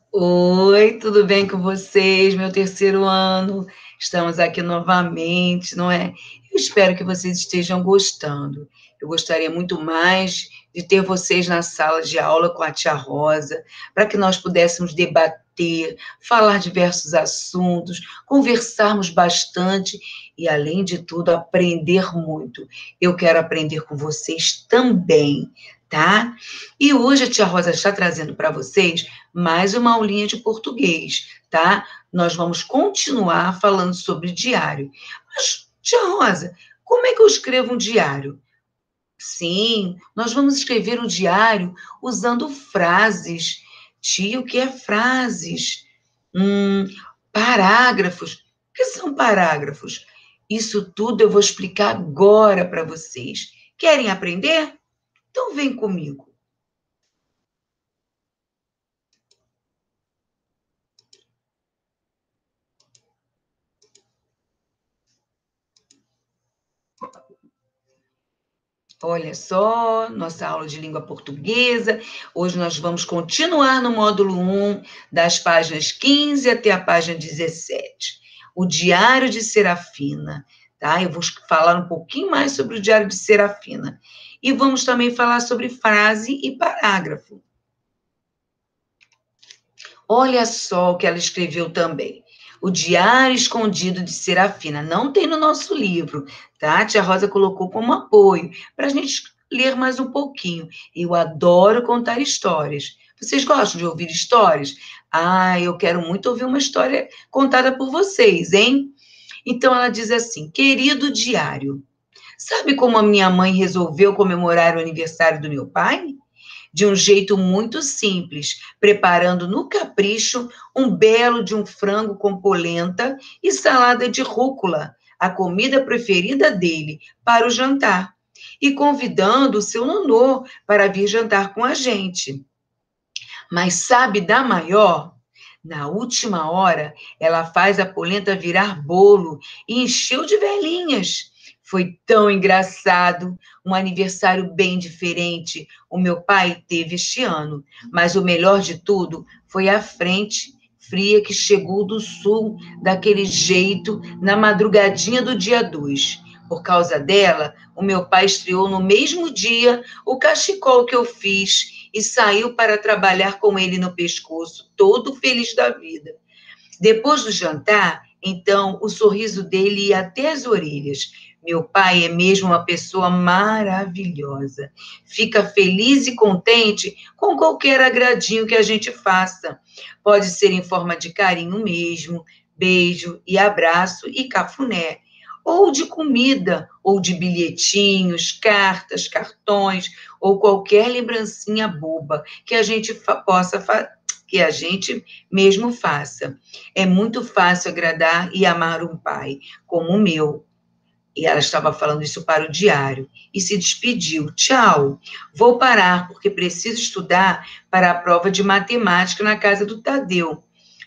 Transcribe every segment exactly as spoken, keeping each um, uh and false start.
Oi, tudo bem com vocês? Meu terceiro ano, estamos aqui novamente, não é? Eu espero que vocês estejam gostando. Eu gostaria muito mais de ter vocês na sala de aula com a tia Rosa, para que nós pudéssemos debater, falar diversos assuntos, conversarmos bastante e, além de tudo, aprender muito. Eu quero aprender com vocês também, tá? E hoje a tia Rosa está trazendo para vocês mais uma aulinha de português, tá? Nós vamos continuar falando sobre diário. Mas, tia Rosa, como é que eu escrevo um diário? Sim, nós vamos escrever um diário usando frases. Tia, o que é frases? Hum, parágrafos. O que são parágrafos? Isso tudo eu vou explicar agora para vocês. Querem aprender? Então vem comigo. Olha só, nossa aula de língua portuguesa. Hoje nós vamos continuar no módulo um, das páginas quinze até a página dezessete. O Diário de Serafina, tá? Eu vou falar um pouquinho mais sobre o Diário de Serafina. E vamos também falar sobre frase e parágrafo. Olha só o que ela escreveu também. O Diário Escondido de Serafina. Não tem no nosso livro, tá? A tia Rosa colocou como apoio, para a gente ler mais um pouquinho. Eu adoro contar histórias. Vocês gostam de ouvir histórias? Ah, eu quero muito ouvir uma história contada por vocês, hein? Então ela diz assim: querido diário, sabe como a minha mãe resolveu comemorar o aniversário do meu pai? De um jeito muito simples, preparando no capricho um belo de um frango com polenta e salada de rúcula, a comida preferida dele, para o jantar, e convidando o seu nonô para vir jantar com a gente. Mas sabe da maior? Na última hora, ela faz a polenta virar bolo e encheu de velhinhas. Foi tão engraçado, um aniversário bem diferente o meu pai teve este ano. Mas o melhor de tudo foi a frente fria que chegou do sul, daquele jeito, na madrugadinha do dia dois. Por causa dela, o meu pai estreou no mesmo dia o cachecol que eu fiz e saiu para trabalhar com ele no pescoço, todo feliz da vida. Depois do jantar, então, o sorriso dele ia até as orelhas. Meu pai é mesmo uma pessoa maravilhosa. Fica feliz e contente com qualquer agradinho que a gente faça. Pode ser em forma de carinho mesmo, beijo e abraço e cafuné, ou de comida, ou de bilhetinhos, cartas, cartões, ou qualquer lembrancinha boba que a gente fa- possa fa- que a gente mesmo faça. É muito fácil agradar e amar um pai como o meu. E ela estava falando isso para o diário e se despediu. Tchau, vou parar porque preciso estudar para a prova de matemática na casa do Tadeu.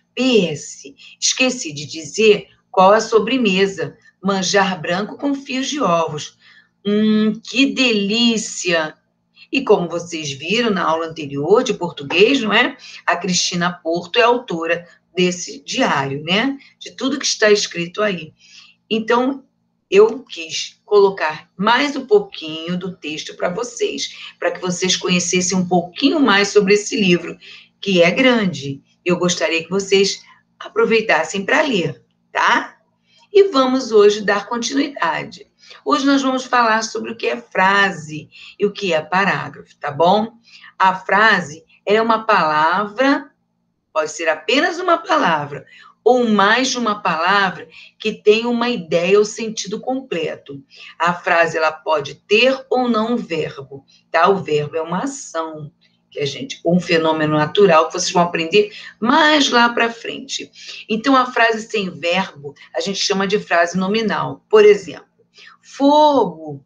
P S, esqueci de dizer qual a sobremesa. Manjar branco com fios de ovos. Hum, que delícia! E como vocês viram na aula anterior de português, não é? A Cristina Porto é autora desse diário, né? De tudo que está escrito aí. Então, eu quis colocar mais um pouquinho do texto para vocês, para que vocês conhecessem um pouquinho mais sobre esse livro, que é grande. Eu gostaria que vocês aproveitassem para ler, tá? E vamos hoje dar continuidade. Hoje nós vamos falar sobre o que é frase e o que é parágrafo, tá bom? A frase é uma palavra, pode ser apenas uma palavra, ou mais de uma palavra que tem uma ideia ou sentido completo. A frase ela pode ter ou não um verbo, tá? O verbo é uma ação que a gente, um fenômeno natural que vocês vão aprender mais lá para frente. Então a frase sem verbo a gente chama de frase nominal. Por exemplo, fogo,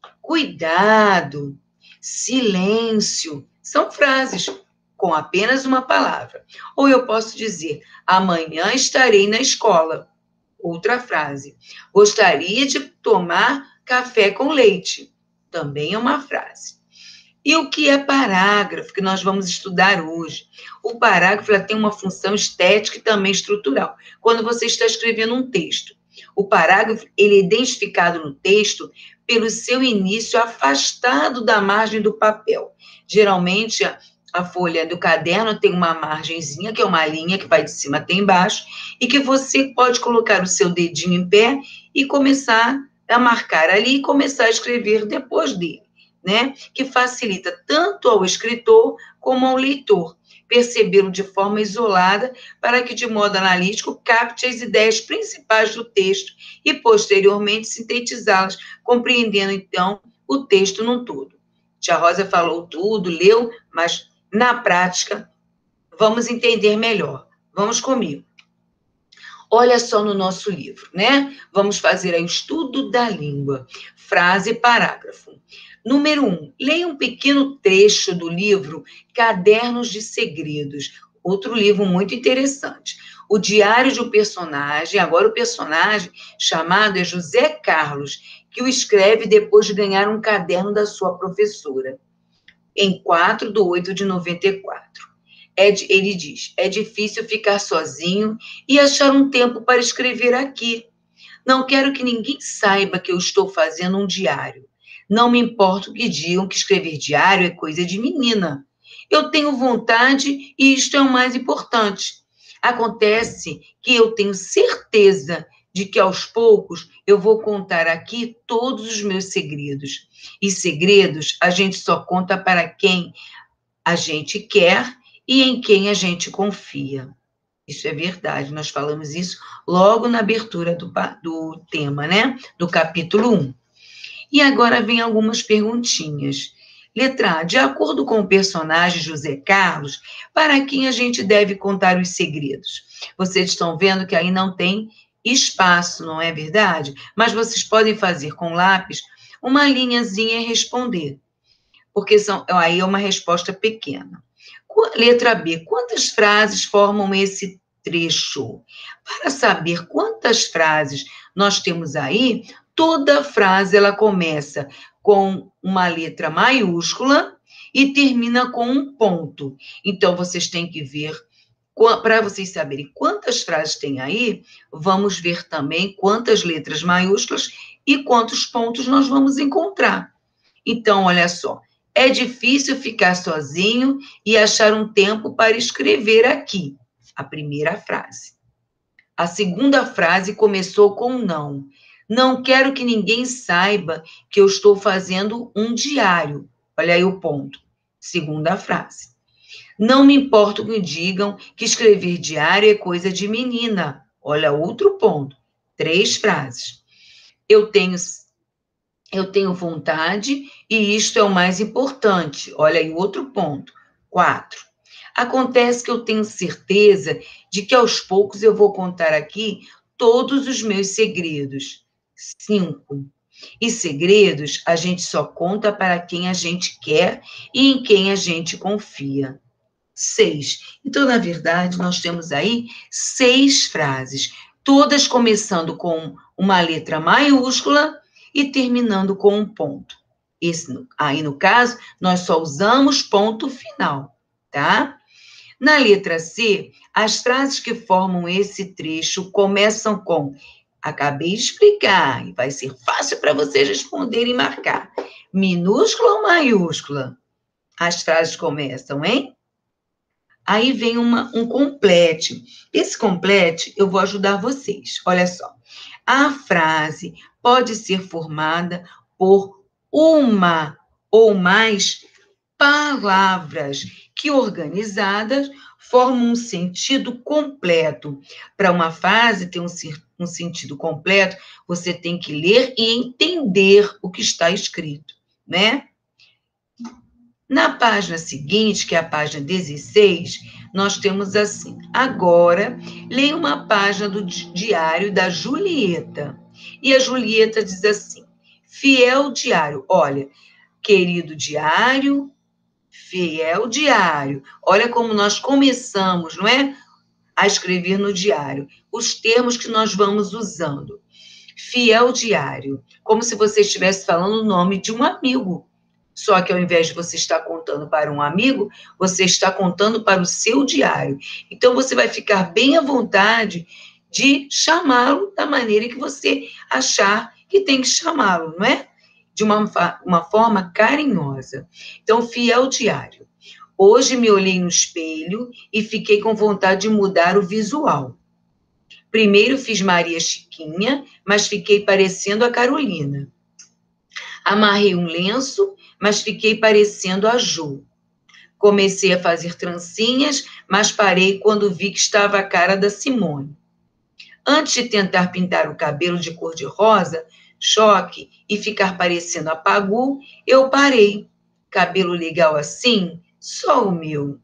cuidado, silêncio, são frases com apenas uma palavra. Ou eu posso dizer, amanhã estarei na escola. Outra frase. Gostaria de tomar café com leite. Também é uma frase. E o que é parágrafo, que nós vamos estudar hoje? O parágrafo tem uma função estética e também estrutural. Quando você está escrevendo um texto, o parágrafo ele é identificado no texto pelo seu início afastado da margem do papel. Geralmente, a, a folha do caderno tem uma margenzinha, que é uma linha que vai de cima até embaixo, e que você pode colocar o seu dedinho em pé e começar a marcar ali e começar a escrever depois dele. Né, que facilita tanto ao escritor como ao leitor percebê-lo de forma isolada para que, de modo analítico, capte as ideias principais do texto e, posteriormente, sintetizá-las, compreendendo, então, o texto num todo. Tia Rosa falou tudo, leu, mas, na prática, vamos entender melhor. Vamos comigo. Olha só no nosso livro, né? Vamos fazer aí o estudo da língua. Frase e parágrafo. Número um, leia um pequeno trecho do livro Cadernos de Segredos, outro livro muito interessante. O diário de um personagem, agora o personagem chamado é José Carlos, que o escreve depois de ganhar um caderno da sua professora, em quatro de oito de noventa e quatro. É, ele diz, é difícil ficar sozinho e achar um tempo para escrever aqui. Não quero que ninguém saiba que eu estou fazendo um diário. Não me importa que digam que escrever diário é coisa de menina. Eu tenho vontade e isto é o mais importante. Acontece que eu tenho certeza de que aos poucos eu vou contar aqui todos os meus segredos. E segredos a gente só conta para quem a gente quer e em quem a gente confia. Isso é verdade, nós falamos isso logo na abertura do, do tema, né? Do capítulo um. E agora vem algumas perguntinhas. Letra A, de acordo com o personagem José Carlos, para quem a gente deve contar os segredos? Vocês estão vendo que aí não tem espaço, não é verdade? Mas vocês podem fazer com lápis uma linhazinha e responder, porque são, aí é uma resposta pequena. Letra B, quantas frases formam esse trecho? Para saber quantas frases nós temos aí, toda frase ela começa com uma letra maiúscula e termina com um ponto. Então, vocês têm que ver, para vocês saberem quantas frases tem aí, vamos ver também quantas letras maiúsculas e quantos pontos nós vamos encontrar. Então, olha só, é difícil ficar sozinho e achar um tempo para escrever aqui. A primeira frase. A segunda frase começou com não. Não quero que ninguém saiba que eu estou fazendo um diário. Olha aí o ponto. Segunda frase. Não me importo que digam que escrever diário é coisa de menina. Olha outro ponto. Três frases. Eu tenho, eu tenho vontade e isto é o mais importante. Olha aí outro ponto. Quatro. Acontece que eu tenho certeza de que aos poucos eu vou contar aqui todos os meus segredos. Cinco. E segredos a gente só conta para quem a gente quer e em quem a gente confia. Seis. Então, na verdade, nós temos aí seis frases, todas começando com uma letra maiúscula e terminando com um ponto. Esse, aí, no caso, nós só usamos ponto final, tá? Na letra C, as frases que formam esse trecho começam com acabei de explicar, e vai ser fácil para vocês responderem e marcar. Minúscula ou maiúscula? As frases começam, hein? Aí vem uma, um complete. Esse complete eu vou ajudar vocês. Olha só. A frase pode ser formada por uma ou mais palavras que, organizadas, formam um sentido completo. Para uma frase ter um, um sentido completo, você tem que ler e entender o que está escrito, né? Na página seguinte, que é a página dezesseis, nós temos assim, agora, leia uma página do diário da Julieta. E a Julieta diz assim, fiel diário, olha, querido diário, fiel diário. Olha como nós começamos, não é? A escrever no diário. Os termos que nós vamos usando. Fiel diário. Como se você estivesse falando o nome de um amigo. Só que ao invés de você estar contando para um amigo, você está contando para o seu diário. Então, você vai ficar bem à vontade de chamá-lo da maneira que você achar que tem que chamá-lo, não é? De uma, uma forma carinhosa. Então, fiel diário. Hoje me olhei no espelho e fiquei com vontade de mudar o visual. Primeiro fiz Maria Chiquinha, mas fiquei parecendo a Carolina. Amarrei um lenço, mas fiquei parecendo a Jo. Comecei a fazer trancinhas, mas parei quando vi que estava a cara da Simone. Antes de tentar pintar o cabelo de cor-de-rosa, choque, e ficar parecendo a Pagu, eu parei. Cabelo legal assim? Só o meu.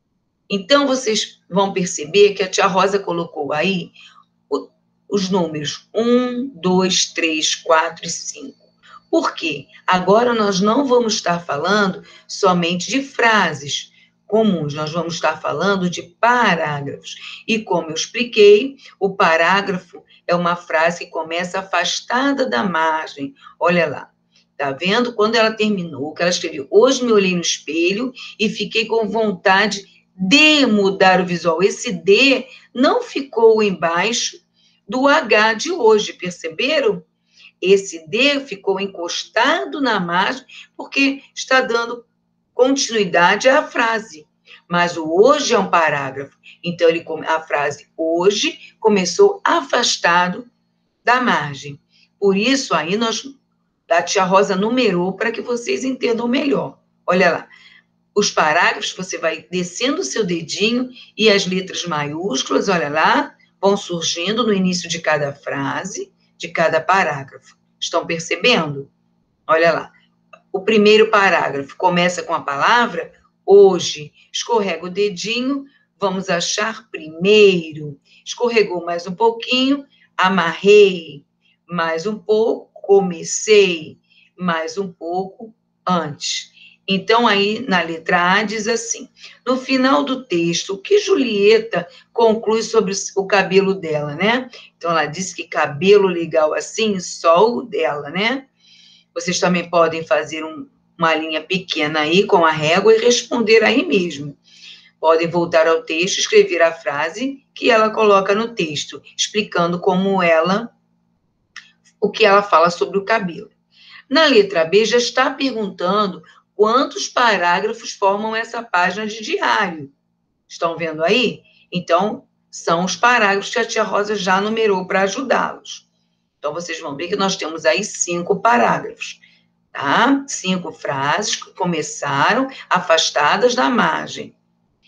Então, vocês vão perceber que a tia Rosa colocou aí o, os números um, dois, três, quatro e cinco. Por quê? Agora nós não vamos estar falando somente de frases comuns, nós vamos estar falando de parágrafos. E como eu expliquei, o parágrafo é uma frase que começa afastada da margem. Olha lá. Tá vendo? Quando ela terminou, que ela escreveu, hoje me olhei no espelho e fiquei com vontade de mudar o visual. Esse D não ficou embaixo do H de hoje, perceberam? Esse D ficou encostado na margem porque está dando continuidade à frase. Mas o hoje é um parágrafo. Então, ele, a frase hoje começou afastado da margem. Por isso, aí nós... A tia Rosa numerou para que vocês entendam melhor. Olha lá, os parágrafos, você vai descendo o seu dedinho e as letras maiúsculas, olha lá, vão surgindo no início de cada frase, de cada parágrafo. Estão percebendo? Olha lá, o primeiro parágrafo começa com a palavra hoje. Escorrega o dedinho, vamos achar primeiro. Escorregou mais um pouquinho, amarrei. Mais um pouco, comecei, mais um pouco antes. Então, aí, na letra A, diz assim, no final do texto, o que Julieta conclui sobre o cabelo dela, né? Então, ela diz que cabelo legal assim, só o dela, né? Vocês também podem fazer um, uma linha pequena aí com a régua e responder aí mesmo. Podem voltar ao texto, escrever a frase que ela coloca no texto, explicando como ela... o que ela fala sobre o cabelo. Na letra B, já está perguntando quantos parágrafos formam essa página de diário. Estão vendo aí? Então, são os parágrafos que a tia Rosa já numerou para ajudá-los. Então, vocês vão ver que nós temos aí cinco parágrafos, tá? Cinco frases que começaram afastadas da margem.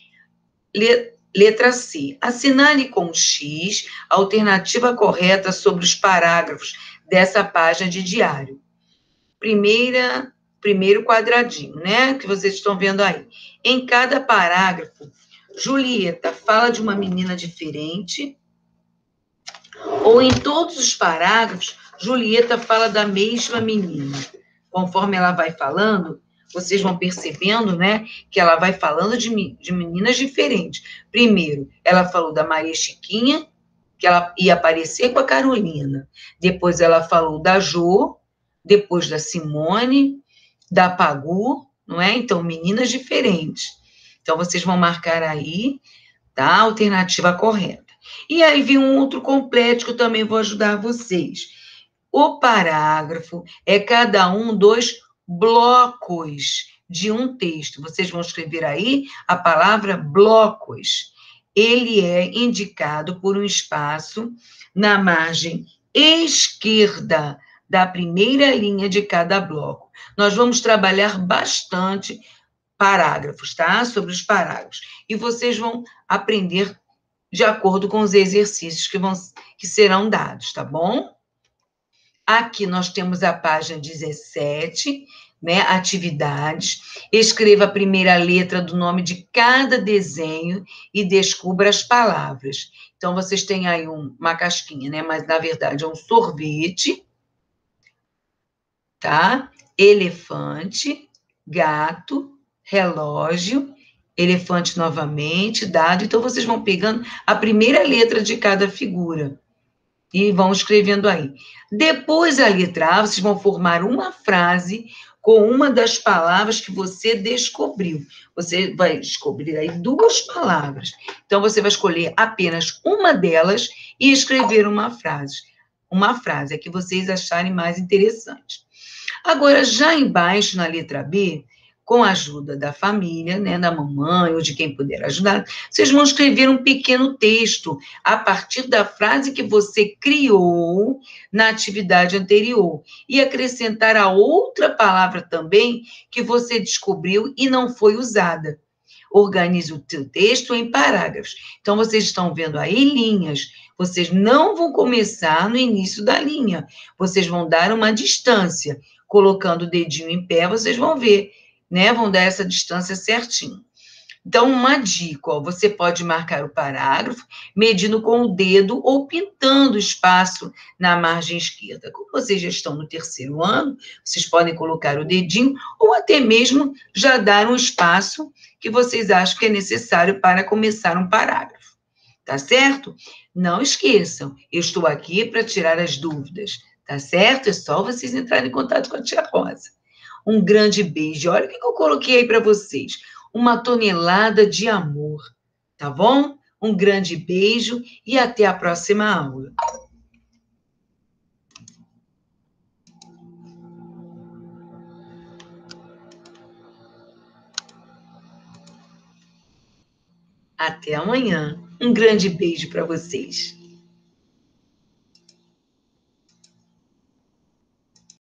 Letra C. Assinale com X a alternativa correta sobre os parágrafos dessa página de diário. Primeira, primeiro quadradinho, né? Que vocês estão vendo aí. Em cada parágrafo, Julieta fala de uma menina diferente, ou em todos os parágrafos, Julieta fala da mesma menina. Conforme ela vai falando, vocês vão percebendo, né, que ela vai falando de, de meninas diferentes. Primeiro, ela falou da Maria Chiquinha, que ela ia aparecer com a Carolina. Depois ela falou da Jo, depois da Simone, da Pagu, não é? Então, meninas diferentes. Então, vocês vão marcar aí, tá? A alternativa correta. E aí vem um outro complete que eu também vou ajudar vocês. O parágrafo é cada um dos blocos de um texto. Vocês vão escrever aí a palavra blocos. Ele é indicado por um espaço na margem esquerda da primeira linha de cada bloco. Nós vamos trabalhar bastante parágrafos, tá? Sobre os parágrafos. E vocês vão aprender de acordo com os exercícios que, vão, que serão dados, tá bom? Aqui nós temos a página dezessete, né, atividades. Escreva a primeira letra do nome de cada desenho e descubra as palavras. Então, vocês têm aí um, uma casquinha, né, mas na verdade é um sorvete, tá? Elefante, gato, relógio, elefante novamente, dado. Então, vocês vão pegando a primeira letra de cada figura e vão escrevendo aí. Depois, a letra A, vocês vão formar uma frase com uma das palavras que você descobriu. Você vai descobrir aí duas palavras. Então, você vai escolher apenas uma delas e escrever uma frase. Uma frase, é que vocês acharem mais interessante. Agora, já embaixo, na letra B, com a ajuda da família, né, da mamãe ou de quem puder ajudar, vocês vão escrever um pequeno texto a partir da frase que você criou na atividade anterior e acrescentar a outra palavra também que você descobriu e não foi usada. Organize o teu texto em parágrafos. Então, vocês estão vendo aí linhas. Vocês não vão começar no início da linha. Vocês vão dar uma distância. Colocando o dedinho em pé, vocês vão ver, né? Vão dar essa distância certinho. Então, uma dica, ó, você pode marcar o parágrafo medindo com o dedo ou pintando o espaço na margem esquerda. Como vocês já estão no terceiro ano, vocês podem colocar o dedinho ou até mesmo já dar um espaço que vocês acham que é necessário para começar um parágrafo. Tá certo? Não esqueçam, eu estou aqui para tirar as dúvidas, tá certo? É só vocês entrarem em contato com a tia Rosa. Um grande beijo. Olha o que eu coloquei aí para vocês. Uma tonelada de amor, tá bom? Um grande beijo e até a próxima aula. Até amanhã. Um grande beijo para vocês.